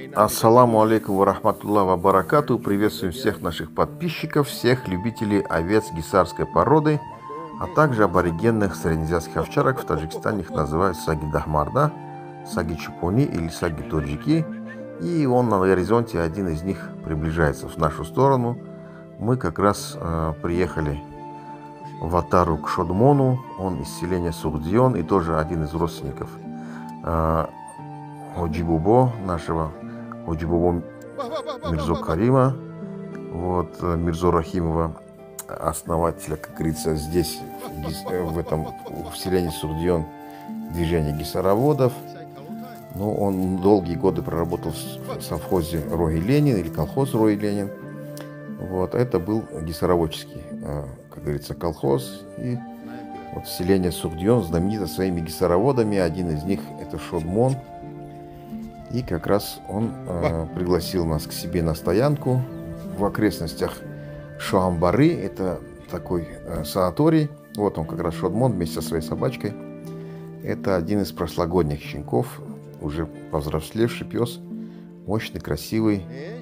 Ассаламу алейкум ва рахматуллах ва баракату. Приветствуем всех наших подписчиков, всех любителей овец гисарской породы, а также аборигенных среднеазиатских овчарок. В Таджикистане их называют саги дахмарда, саги чупони или саги тоджики. И он на горизонте, один из них приближается в нашу сторону. Мы как раз приехали в Атару к Шодмону. Он из селения Сурдион и тоже один из родственников Оджибубо, нашего Оджибубо Мирзо Карима, Мирзо Рахимова, основателя, как говорится, здесь, в селении Сурдион, движения гисароводов. Но он долгие годы проработал в совхозе Роги Ленин или колхоз Роги Ленин. Это был гисароводческий, как говорится, колхоз. И селение Сурдион знаменито своими гисароводами. Один из них это Шодмон. И как раз он пригласил нас к себе на стоянку в окрестностях Шоамбары. Это такой санаторий. Вот он как раз Шодмон вместе со своей собачкой. Это один из прошлогодних щенков, уже повзрослевший пес, мощный, красивый.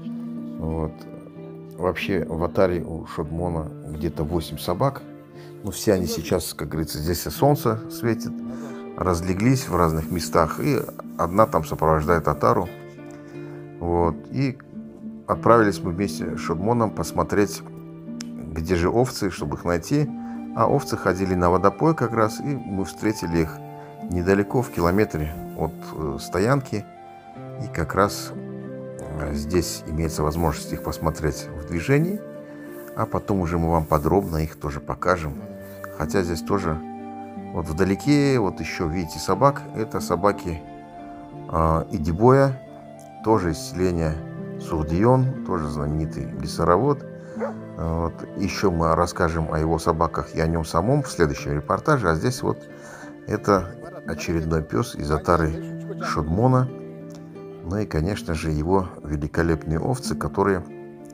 Вообще в Атаре у Шодмона где-то 8 собак. Но все они сейчас, как говорится, здесь и солнце светит, разлеглись в разных местах. И одна там сопровождает Атару. И отправились мы вместе с Шодмоном посмотреть, где же овцы, чтобы их найти. А овцы ходили на водопой как раз, и мы встретили их недалеко, в километре от стоянки. И как раз здесь имеется возможность их посмотреть в движении. А потом уже мы вам подробно их тоже покажем. Хотя здесь тоже вдалеке еще видите собак. Это собаки Идибоя, тоже из селения Сурдион, тоже знаменитый гисаровод. Еще мы расскажем о его собаках и о нем самом в следующем репортаже. А здесь это очередной пес из Атары Шодмона. Ну и, конечно же, его великолепные овцы, которые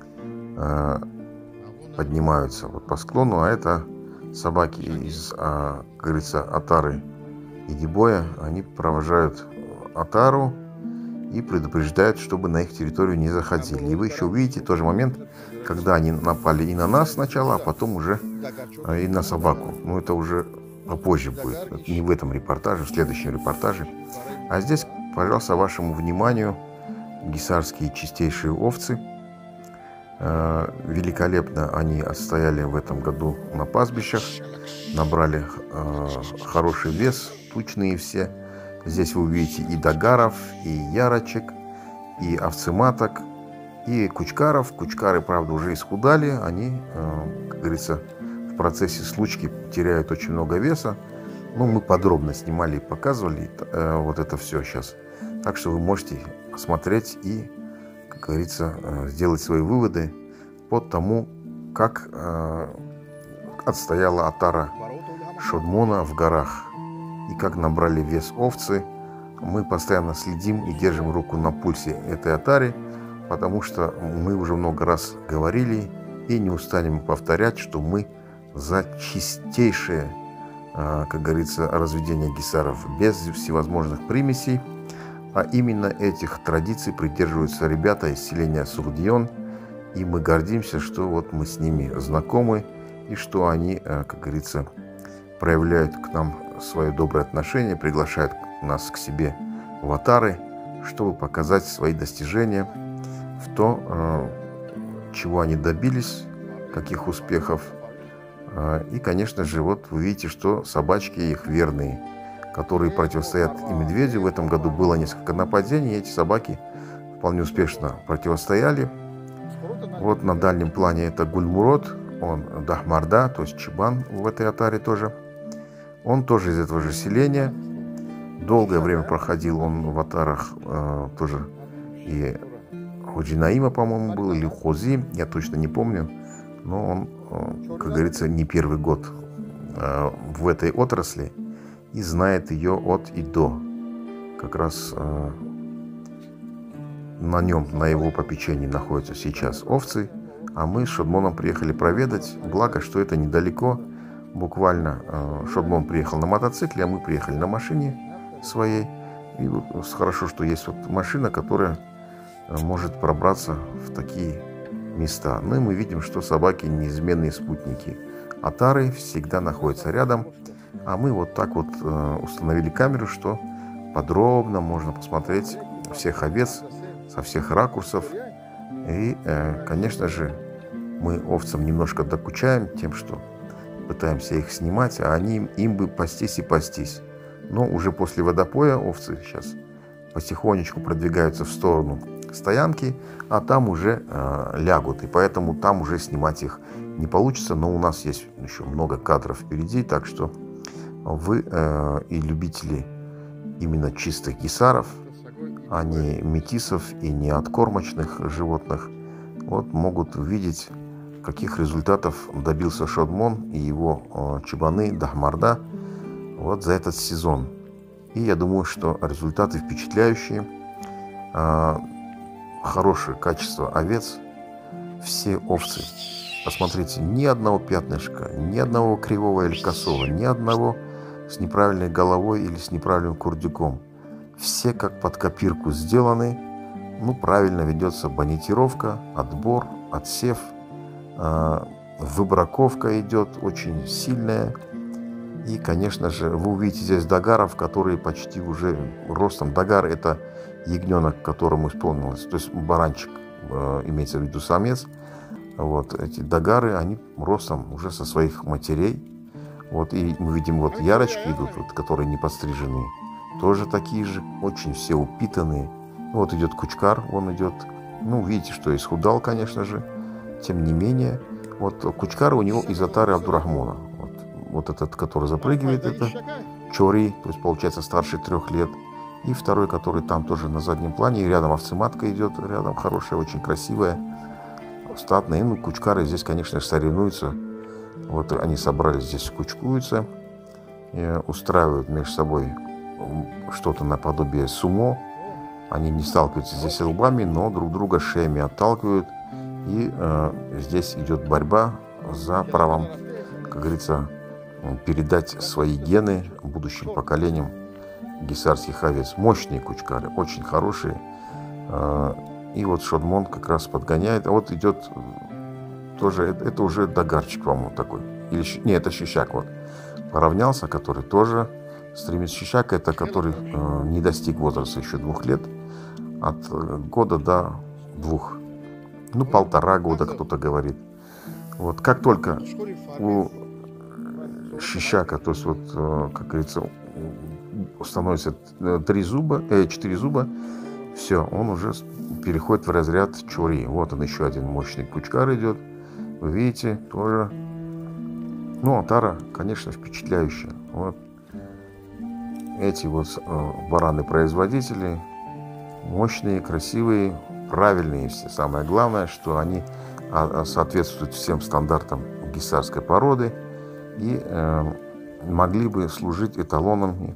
поднимаются по склону. А это собаки из, как говорится, Атары Идибоя. Они провожают Атару и предупреждают, чтобы на их территорию не заходили. И вы еще увидите тот же момент, когда они напали и на нас сначала, а потом уже и на собаку. Но это уже попозже будет. Это не в этом репортаже, в следующем репортаже. А здесь, пожалуйста, вашему вниманию гисарские чистейшие овцы. Великолепно они отстояли в этом году на пастбищах. Набрали хороший вес, тучные все. Здесь вы увидите и догаров, и ярочек, и овцематок, и кучкаров. Кучкары, правда, уже исхудали. Они, как говорится, в процессе случки теряют очень много веса. Мы подробно снимали и показывали это все сейчас. Так что вы можете посмотреть и, как говорится, сделать свои выводы по тому, как отстояла Атара Шодмона в горах и как набрали вес овцы. Мы постоянно следим и держим руку на пульсе этой Атари, потому что мы уже много раз говорили и не устанем повторять, что мы за чистейшее, как говорится, разведение гисаров без всевозможных примесей. А именно этих традиций придерживаются ребята из селения Сурдион. И мы гордимся, что мы с ними знакомы, и что они, как говорится, проявляют к нам свое доброе отношение, приглашают нас к себе в Атары, чтобы показать свои достижения в то, чего они добились, каких успехов. И, конечно же, вы видите, что собачки их верные, которые противостоят и медведю. В этом году было несколько нападений, и эти собаки вполне успешно противостояли. На дальнем плане это Гульмурод, он дахмарда, то есть чебан в этой Атаре тоже. Он тоже из этого же селения. Долгое время проходил он в Атарах тоже. И Ходжинаима, по-моему, был, или Хози, я точно не помню. Но он, как говорится, не первый год в этой отрасли и знает ее от и до. Как раз на нем, на его попечении находятся сейчас овцы. А мы с Шодмоном приехали проведать. Благо, что это недалеко. Буквально Шодмон приехал на мотоцикле, а мы приехали на машине своей. И хорошо, что есть машина, которая может пробраться в такие места. Ну и мы видим, что собаки неизменные спутники. Отары всегда находятся рядом. А мы вот так вот установили камеру, что подробно можно посмотреть всех овец со всех ракурсов. И, конечно же, мы овцам немножко докучаем тем, что пытаемся их снимать, а им бы пастись и пастись. Но уже после водопоя овцы сейчас потихонечку продвигаются в сторону стоянки, а там уже лягут. И поэтому там уже снимать их не получится. Но у нас есть еще много кадров впереди, так что вы и любители именно чистых гисаров, а не метисов и не откормочных животных, вот могут увидеть, каких результатов добился Шодмон и его чабаны Дахмарда вот за этот сезон. И я думаю, что результаты впечатляющие. Хорошее качество овец. Все овцы. Посмотрите, ни одного пятнышка, ни одного кривого или косого, ни одного с неправильной головой или с неправильным курдюком. Все как под копирку сделаны. Ну, правильно ведется бонитировка, отбор, отсев. Выбраковка идет очень сильная. И, конечно же, вы увидите здесь догаров, которые почти уже ростом. Догар — это ягненок, которому исполнилось, то есть баранчик, имеется в виду самец. Вот эти догары, они ростом уже со своих матерей. Вот, и мы видим, вот ярочки идут, вот, которые не подстрижены. Тоже такие же, очень все упитанные. Вот идет кучкар, он идет. Ну, видите, что исхудал, конечно же. Тем не менее, вот кучкар у него из отары Абдурахмона. Вот этот, который запрыгивает, это Чори, то есть получается старше 3 лет. И второй, который там тоже на заднем плане. И рядом овцематка идет, рядом хорошая, очень красивая, статная. И, ну, кучкары здесь, конечно же, соревнуются. Вот они собрались здесь, кучкуются, устраивают между собой что-то наподобие сумо. Они не сталкиваются здесь лбами, но друг друга шеями отталкивают. И здесь идет борьба за правом, как говорится, передать свои гены будущим поколениям гисарских овец. Мощные кучкары, очень хорошие. И вот Шодмон как раз подгоняет. А вот идет тоже, это уже догарчик, по-моему, такой. Или, нет, это щищак вот. Поравнялся, который тоже стремится. Щищак — это который не достиг возраста еще 2 лет. От года до 2. Ну, 1,5 года, кто-то говорит. Вот как только у щищака, то есть вот, как говорится, становится 4 зуба, все, он уже переходит в разряд чури. Вот он, еще один мощный кучкар идет. Вы видите, тоже. Ну, отара, конечно, впечатляющая. Вот эти вот бараны-производители мощные, красивые, правильные все. Самое главное, что они соответствуют всем стандартам гисарской породы и могли бы служить эталонами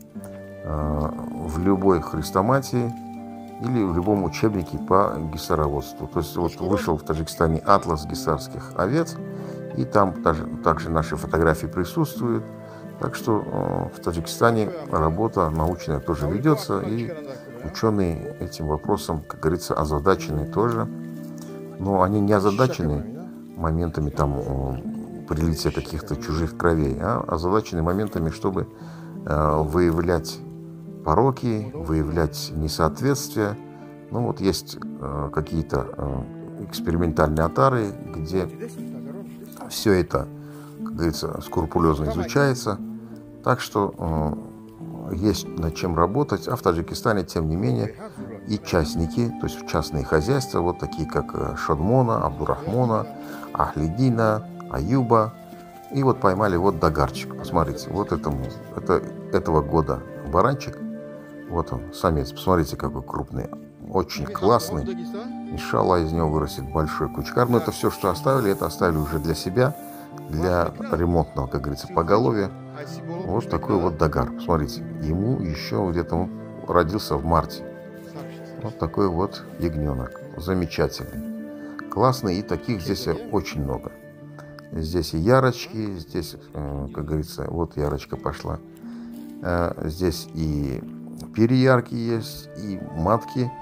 в любой хрестоматии или в любом учебнике по гисароводству. То есть вот вышел в Таджикистане атлас гисарских овец, и там также наши фотографии присутствуют. Так что в Таджикистане работа научная тоже ведется, и ученые этим вопросом, как говорится, озадачены тоже. Но они не озадачены моментами там прилития каких-то чужих кровей, а озадачены моментами, чтобы выявлять пороки, выявлять несоответствия. Ну вот есть какие-то экспериментальные отары, где все это, как говорится, скрупулезно изучается. Так что есть над чем работать. А в Таджикистане, тем не менее, и частники, то есть частные хозяйства, вот такие как Шодмона, Абдурахмона, Ахлидина, Аюба. И вот поймали вот догарчик. Посмотрите, вот этого года баранчик. Вот он, самец. Посмотрите, какой крупный. Очень классный. Иншалла, из него вырастет большой кучкар. Но это все, что оставили, это оставили уже для себя, для ремонтного, как говорится, поголовья. Вот такой вот догар. Посмотрите, ему еще где-то он родился в марте. Вот такой вот ягненок. Замечательный. Классный. И таких здесь очень много. Здесь и ярочки, здесь, как говорится, вот ярочка пошла. Здесь и переярки есть, и матки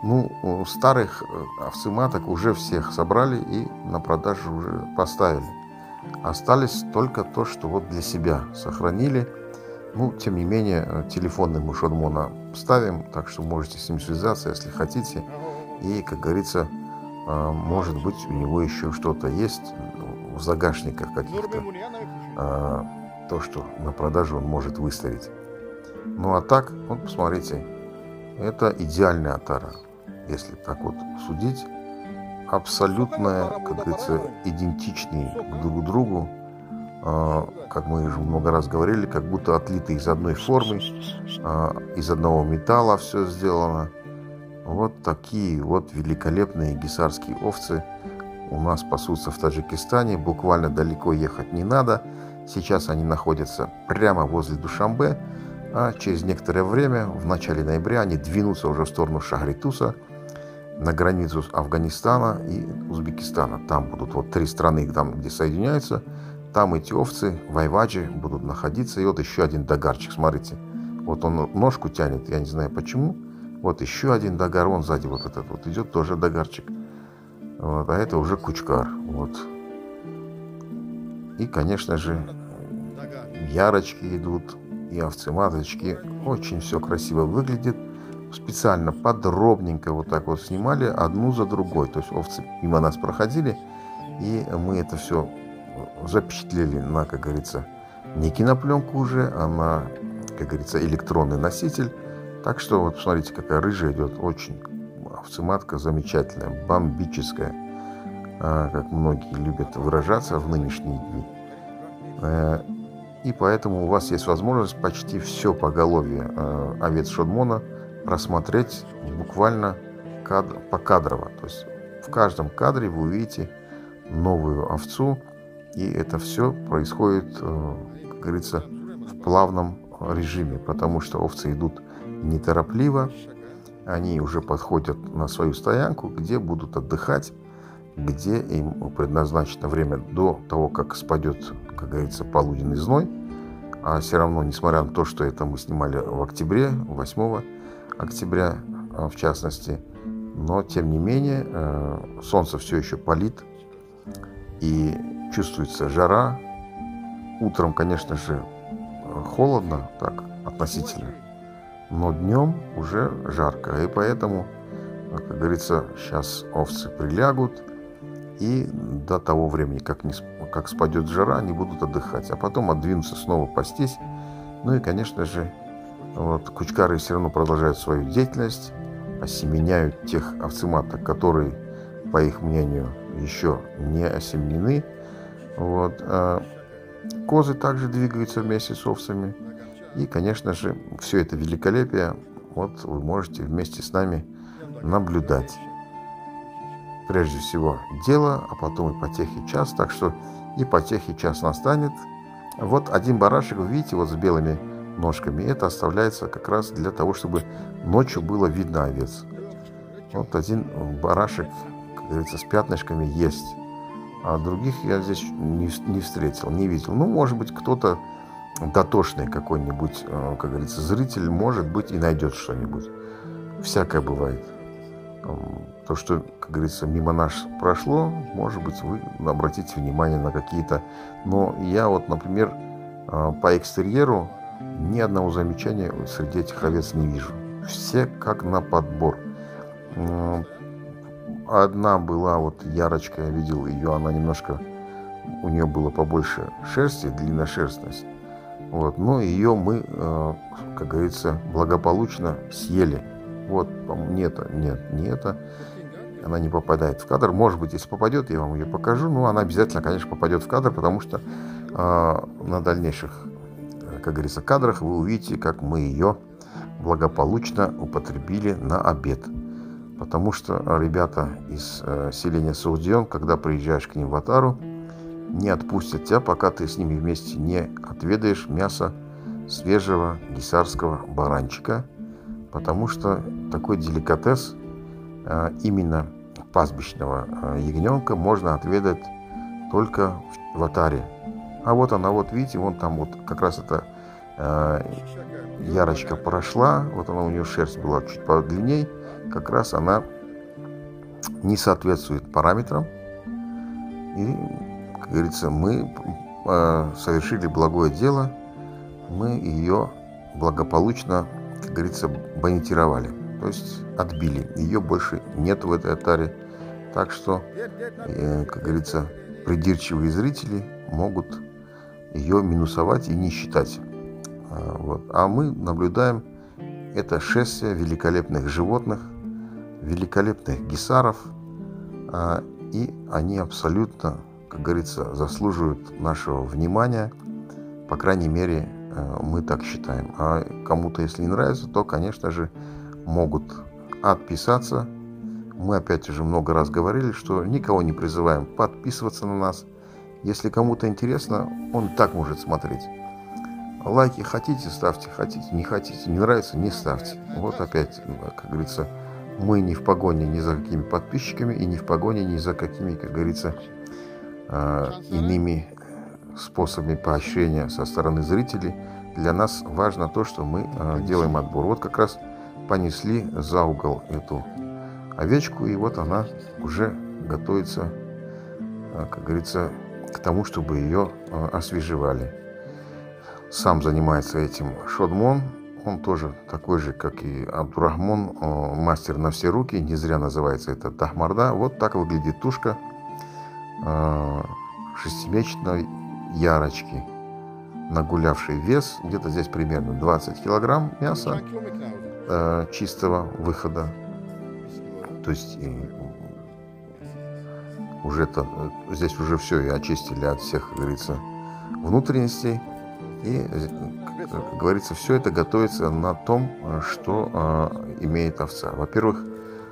Ну, старых овцематок уже всех собрали и на продажу уже поставили. Остались только то, что вот для себя сохранили. Ну, тем не менее, телефонный мы Шодмона ставим, так что можете с ним связаться, если хотите. И, как говорится, может быть, у него еще что-то есть в загашниках каких-то, то, что на продажу он может выставить. Ну, а так, вот посмотрите, это идеальная отара, если так вот судить. Абсолютно, как говорится, идентичные друг другу, как мы уже много раз говорили, как будто отлиты из одной формы, из одного металла все сделано. Вот такие вот великолепные гисарские овцы у нас пасутся в Таджикистане. Буквально далеко ехать не надо. Сейчас они находятся прямо возле Душанбе, а через некоторое время, в начале ноября, они двинутся уже в сторону Шахритуса, на границу Афганистана и Узбекистана. Там будут вот 3 страны, там, где соединяются. Там эти овцы в Айваджи будут находиться. И вот еще один дагарчик, смотрите. Вот он ножку тянет, я не знаю почему. Вот еще один дагар, вон сзади вот этот вот идет, тоже дагарчик. Вот, а это уже кучкар. Вот. И, конечно же, ярочки идут, и овцы-маточки. Очень все красиво выглядит. Специально подробненько вот так вот снимали одну за другой. То есть овцы мимо нас проходили, и мы это все запечатлели на, как говорится, не кинопленку уже, а на, как говорится, электронный носитель. Так что вот посмотрите, какая рыжая идет. Очень овцематка замечательная, бомбическая, как многие любят выражаться в нынешние дни. И поэтому у вас есть возможность почти все поголовье овец Шодмона просмотреть буквально покадрово. То есть в каждом кадре вы увидите новую овцу, и это все происходит, как говорится, в плавном режиме, потому что овцы идут неторопливо, они уже подходят на свою стоянку, где будут отдыхать, где им предназначено время до того, как спадет, как говорится, полуденный зной. А все равно, несмотря на то, что это мы снимали в октябре, 8 октября в частности, но тем не менее солнце все еще палит и чувствуется жара. Утром, конечно же, холодно, так, относительно, но днем уже жарко, и поэтому, как говорится, сейчас овцы прилягут, и до того времени, как спадет жара, они будут отдыхать, а потом отдвинутся снова пастись. Ну и, конечно же, вот, кучкары все равно продолжают свою деятельность, осеменяют тех овцематок, которые, по их мнению, еще не осеменены. Вот. Козы также двигаются вместе с овцами. И, конечно же, все это великолепие вот вы можете вместе с нами наблюдать. Прежде всего дело, а потом ипотехи час. Так что ипотехи час настанет. Вот один барашек, вы видите, вот с белыми ножками. Это оставляется как раз для того, чтобы ночью было видно овец. Вот один барашек, как говорится, с пятнышками есть. А других я здесь не встретил, не видел. Ну, может быть, кто-то дотошный какой-нибудь, как говорится, зритель, может быть, и найдет что-нибудь. Всякое бывает. То, что, как говорится, мимо нас прошло, может быть, вы обратите внимание на какие-то... Но я вот, например, по экстерьеру ни одного замечания среди этих овец не вижу. Все как на подбор. Одна была вот ярочка, я видел ее, она немножко, у нее было побольше шерсти, длинношерстность. Вот, но ее мы, как говорится, благополучно съели. Вот, не это. Она не попадает в кадр. Может быть, если попадет, я вам ее покажу. Но она обязательно, конечно, попадет в кадр, потому что на дальнейших, как говорится, кадрах вы увидите, как мы ее благополучно употребили на обед. Потому что ребята из селения Саудион, когда приезжаешь к ним в Атару, не отпустят тебя, пока ты с ними вместе не отведаешь мясо свежего гисарского баранчика. Потому что такой деликатес именно пастбищного ягненка можно отведать только в Атаре. А вот она, вот видите, вон там вот как раз это ярочка прошла, вот она, у нее шерсть была чуть подлинней, как раз она не соответствует параметрам. И, как говорится, мы совершили благое дело, мы ее благополучно, как говорится, бонитировали, то есть отбили. Ее больше нет в этой отаре, так что, как говорится, придирчивые зрители могут ее минусовать и не считать. Вот. А мы наблюдаем это шествие великолепных животных, великолепных гисаров, и они абсолютно, как говорится, заслуживают нашего внимания. По крайней мере, мы так считаем. А кому-то, если не нравится, то, конечно же, могут отписаться. Мы опять уже много раз говорили, что никого не призываем подписываться на нас. Если кому-то интересно, он и так может смотреть. Лайки хотите, ставьте, хотите, не хотите, не нравится, не ставьте. Вот опять, как говорится, мы не в погоне ни за какими подписчиками и не в погоне ни за какими, как говорится, иными способами поощрения со стороны зрителей. Для нас важно то, что мы делаем отбор. Вот как раз понесли за угол эту овечку, и вот она уже готовится, как говорится, к тому, чтобы ее освежевали. Сам занимается этим Шодмон. Он тоже такой же, как и Абдурахмон, мастер на все руки. Не зря называется это Дахмарда. Вот так выглядит тушка шестимесячной ярочки, нагулявший вес. Где-то здесь примерно 20 килограмм мяса чистого выхода. То есть здесь уже все и очистили от всех, как говорится, внутренностей. И, как говорится, все это готовится на том, что имеет овца. Во-первых,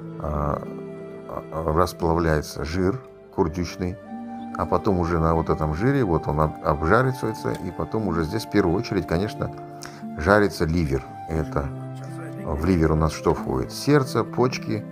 расплавляется жир курдючный, а потом уже на вот этом жире вот он обжаривается, и потом уже здесь в первую очередь, конечно, жарится ливер. Это в ливер у нас что входит? Сердце, почки,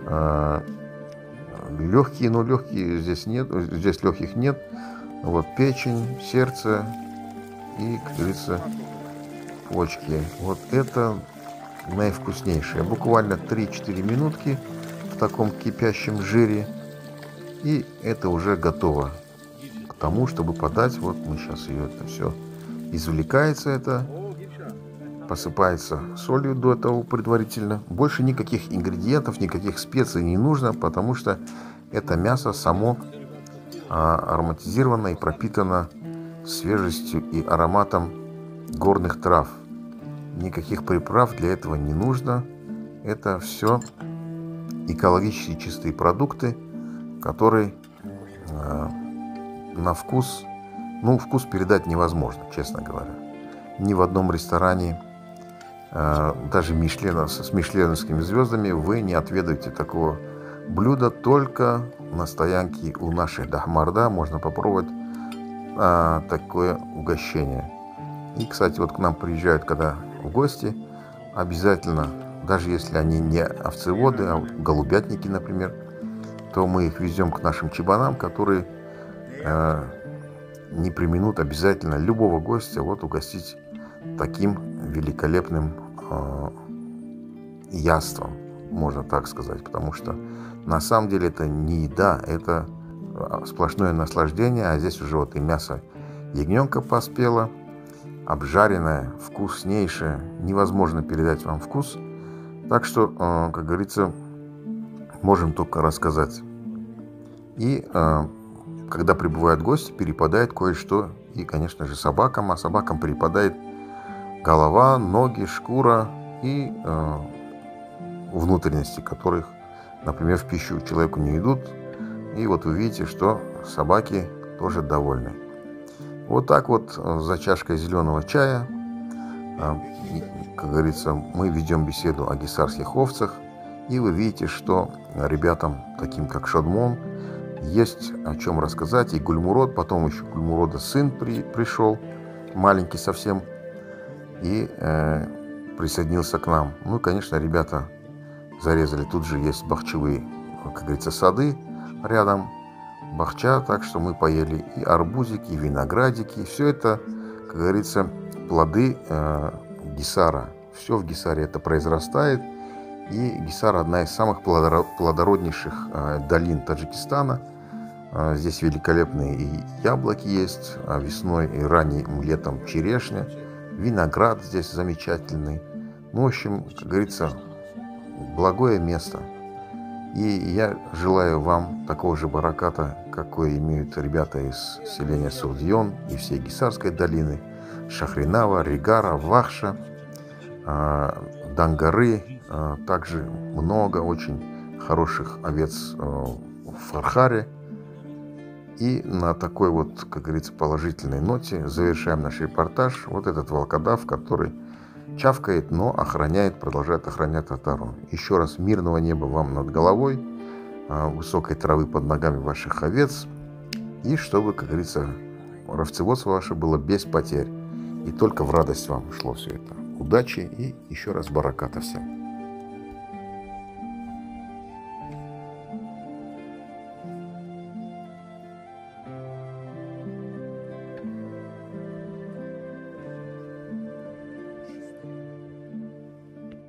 легкие, но легкие здесь нет, здесь легких нет. Вот печень, сердце и, как говорится, почки. Вот это наивкуснейшее. Буквально 3-4 минутки в таком кипящем жире, и это уже готово к тому, чтобы подать. Вот мы сейчас ее это все извлекается, это посыпается солью до этого предварительно. Больше никаких ингредиентов, никаких специй не нужно, потому что это мясо само ароматизировано и пропитано свежестью и ароматом горных трав. Никаких приправ для этого не нужно. Это все экологически чистые продукты, которые на вкус, вкус передать невозможно, честно говоря. Ни в одном ресторане, даже с мишленовскими звездами, вы не отведаете такого блюда. Только на стоянке у нашей Дахмарда можно попробовать такое угощение. И, кстати, вот к нам приезжают, когда в гости, обязательно, даже если они не овцеводы, а голубятники, например, то мы их везем к нашим чебанам, которые не преминут обязательно любого гостя вот угостить таким великолепным яством, можно так сказать, потому что на самом деле это не еда, это сплошное наслаждение. А здесь уже вот и мясо ягненка поспело, обжаренное, вкуснейшее, невозможно передать вам вкус. Так что, как говорится, можем только рассказать. И когда прибывают гости, перепадает кое-что и, конечно же, собакам. А собакам перепадает голова, ноги, шкура и внутренности, которых, например, в пищу человеку не идут. И вот вы видите, что собаки тоже довольны. Вот так вот за чашкой зеленого чая, как говорится, мы ведем беседу о гисарских овцах. И вы видите, что ребятам, таким как Шодмон, есть о чем рассказать. И Гульмурод, потом еще Гульмурода сын пришел, маленький совсем, и присоединился к нам. Ну, конечно, ребята зарезали. Тут же есть бахчевые, как говорится, сады рядом, бахча, так что мы поели и арбузики, и виноградики. Все это, как говорится, плоды Гисара. Все в Гисаре это произрастает. И Гисар одна из самых плодороднейших долин Таджикистана. Здесь великолепные и яблоки есть, а весной и ранним летом черешня. Виноград здесь замечательный. Ну, в общем, как говорится, благое место. И я желаю вам такого же бараката, какой имеют ребята из селения Сурдион и всей Гисарской долины, Шахринава, Ригара, Вахша, Дангары. Также много очень хороших овец в Фархаре. И на такой вот, как говорится, положительной ноте завершаем наш репортаж. Вот этот волкодав, который чавкает, но охраняет, продолжает охранять Татару. Еще раз мирного неба вам над головой, высокой травы под ногами ваших овец. И чтобы, как говорится, овцеводство ваше было без потерь. И только в радость вам шло все это. Удачи и еще раз бараката всем.